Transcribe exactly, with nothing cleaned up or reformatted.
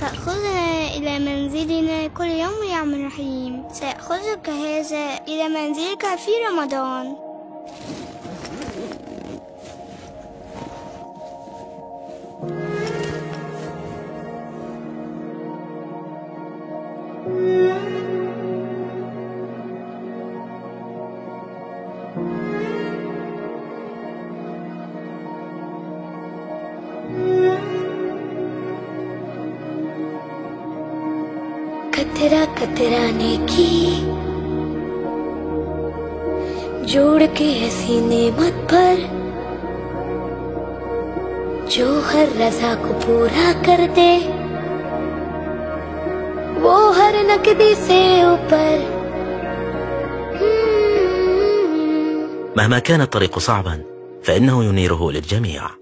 تأخذنا إلى منزلنا كل يوم يا عم الرحيم. سأخذك هذا إلى منزلك في رمضان. कतरा कतरा नेकी जोड़ के ऐसी नेमत पर जो हर रज़ा को पूरा कर दे, वो हर नकदी से ऊपर। مهما كان الطريق صعبا فإنه ينيره للجميع.